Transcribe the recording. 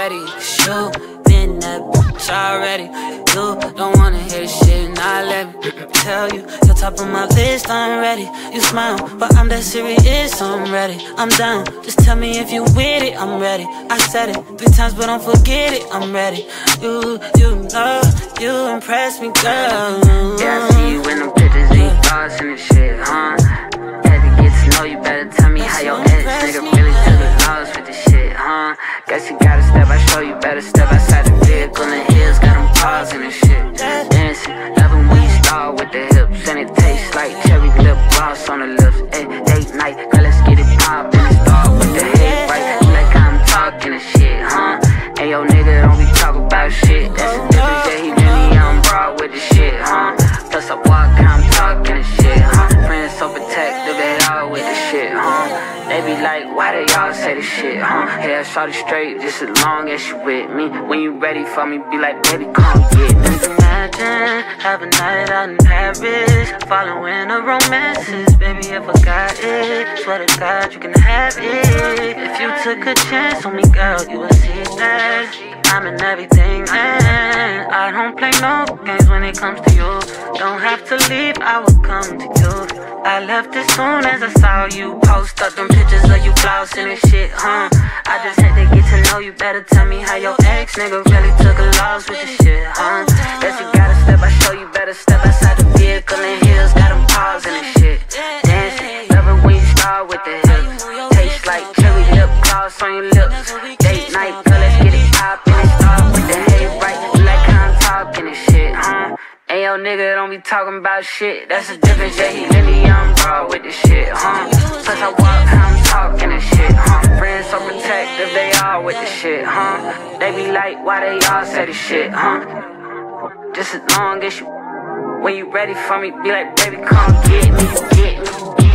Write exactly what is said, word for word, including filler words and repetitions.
already. You been that bitch already. You don't wanna hear the shit, nah, let me tell you. You're top of my list, I'm ready. You smile, but I'm that serious, I'm ready. I'm down, just tell me if you with it, I'm ready. I said it three times, but don't forget it, I'm ready. You, you know, you impress me, girl. Yeah, I see you in them pictures, and you flossin and shit, huh? Had to get to know you, better tell me how your ex nigga really took the loss with this shit, huh? Guess you gotta step, I show you better step outside the vehicle and hills, got them pausing and shit. Dancing, loving when you start with the hips, and it tastes like cherry lip gloss on the lips. Ay, date night, girl, let's get it poppin' and start with the head right. You like how I'm talking and shit, huh? Hey, yo, nigga, don't be talking about shit. That's the difference, yeah, he really on broad with the shit, huh? Plus I walk how I'm talking and shit, huh? Friends so protective, they all with the shit, huh? They be like, why they all say this shit, huh? Hey, I shot it straight just as long as you with me. When you ready for me, be like, baby, come get me. Imagine have a night out in Paris, following the romances. Baby, if I got it, swear to God, you can have it. If you took a chance on me, girl, you would see that I'm in everything, and I don't play no games when it comes to you. Don't have to leave, I will come to you. I left as soon as I saw you post up them pictures of you flossing and shit, huh? I just had to get to know you better. Tell me how your ex nigga really took a loss with the shit, huh? Guess you gotta step, I show you better step outside the vehicle and hills, got them pausing and shit. Dancing, love it when you start with the hips. Tastes like cherry lip gloss on your lips. Date night, girl, let's get it poppin' and start with the head right. You like how I'm talking and shit, huh? Hey, yo, nigga, don't be talking about shit. That's the difference, yeah, he really on broad with the shit, huh? Plus I walk how I'm talking and shit, huh? Friends so protective, they all with the shit, huh? They be like, why they all say the shit, huh? Just as long as you, when you ready for me, be like, baby, come get me, get me, get me.